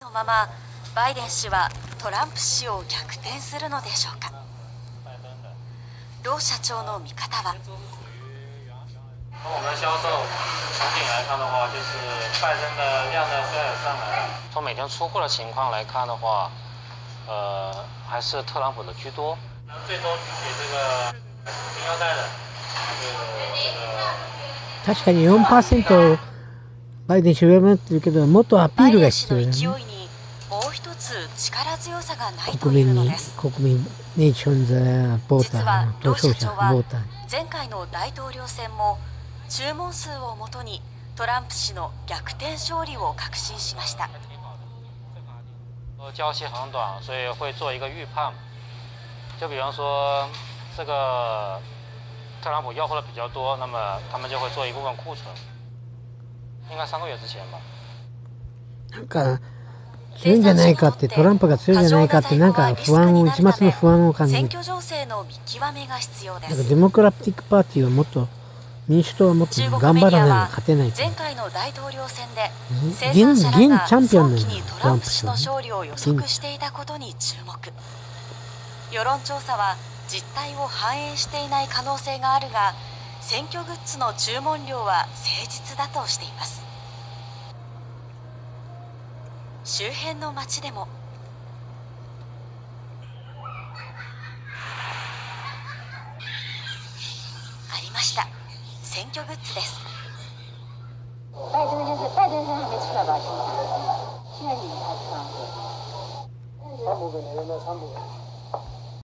のままバイデン氏はトランプ氏を逆転するのでしょうか。ロー社長の見方は。 从我们的销售场景来看的话，就是拜登的量呢虽然有上来，从每天出货的情况来看的话，还是特朗普的居多。最多给这个金腰带的確かに 4% バイデン氏上回ってるけど、もっとアピールが必要だね。 もう一つ力強さがないと国民に、 いうのです。 国民、ネーションズ、ボータ実はー、投票者、ボーター。 前回の大統領選も注文数をもとにトランプ氏の逆転勝利を確信しました。 交期很短，所以会做一个预判。就比方说，这个特朗普要货的比较多，那么他们就会做一部分库存。应该3个月之前吧。 なんか強いんじゃないかって、トランプが強いんじゃないかってなんか不安を、一抹の不安を感じる。なんかデモクラティックパーティーはもっと、民主党はもっと頑張らないと勝てない。 前回の大統領選で現チャンピオンなんだよ、 トランプ氏の勝利を予測していたことに注目。世論調査は実態を反映していない可能性があるが、選挙グッズの注文量は誠実だとしています。周辺の町でもありました。選挙グッズです。 拜登就是拜登身还没出来吧？现在你们还看？川普跟那个川普。